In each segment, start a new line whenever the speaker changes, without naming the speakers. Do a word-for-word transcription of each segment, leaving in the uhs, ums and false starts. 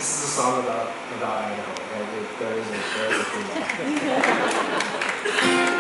This is a song about about Idaho. Right? There is a there is a theme.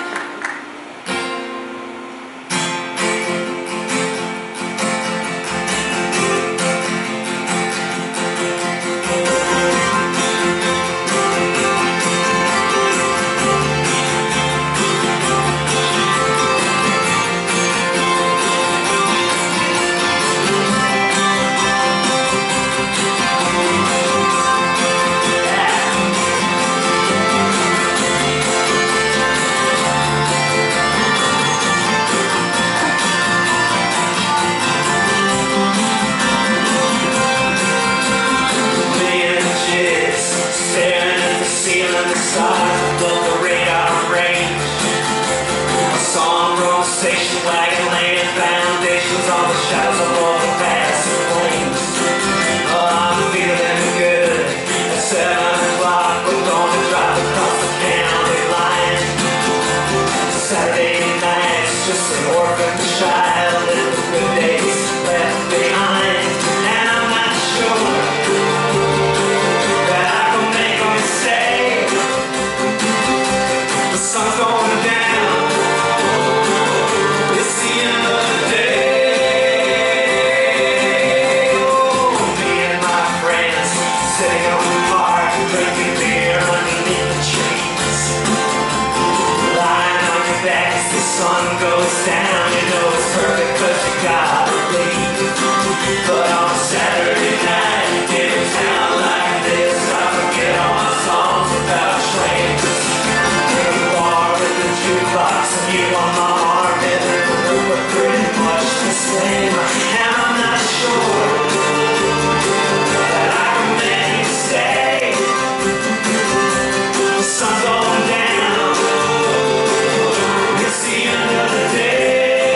Stars above the radar range. A song roll station wagon laying foundations on the shadows of all the passing planes. Oh, I'm feeling good. At seven o'clock we're gonna drive across the county line. Saturday night's just an orphan child and the good days left behind. And I'm not sure that I can make them stay. The sun's going down, it's the end of the day. Oh, me and my friends sitting on the park, drinking beer underneath the trees. Lying on your back as the sun goes down, you know it's perfect cause you gotta leave. But on Saturday night, in a town like this, I forget all my songs about trains. Jukebox and you on my arm, and the group are pretty much the same. And I'm not sure that I can make you stay. The sun's going down, it's the end of the day.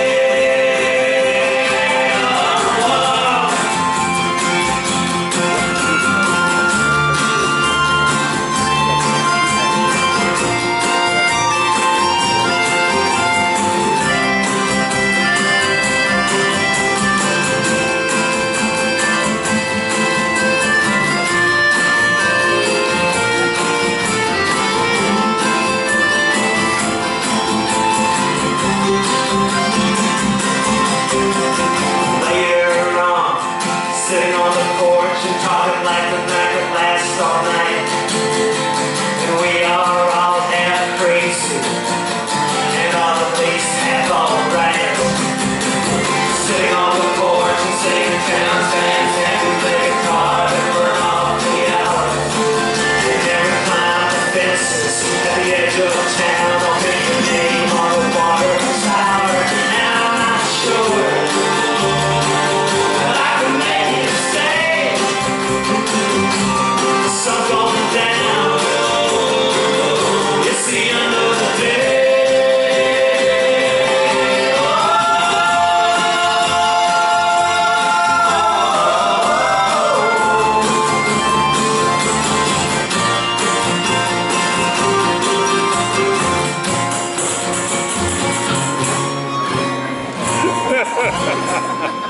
Sitting on the porch and talking like the night that lasts all night. And we are all half crazy, and all the police half alright. Sitting on the porch and singing town fans, and we play a card and burn off the hour. And then we climb the fences at the edge of town, don't take your name on the water tower. And I'm not sure that I can make it stay. The sun's going down, it's the end of the day. Oh.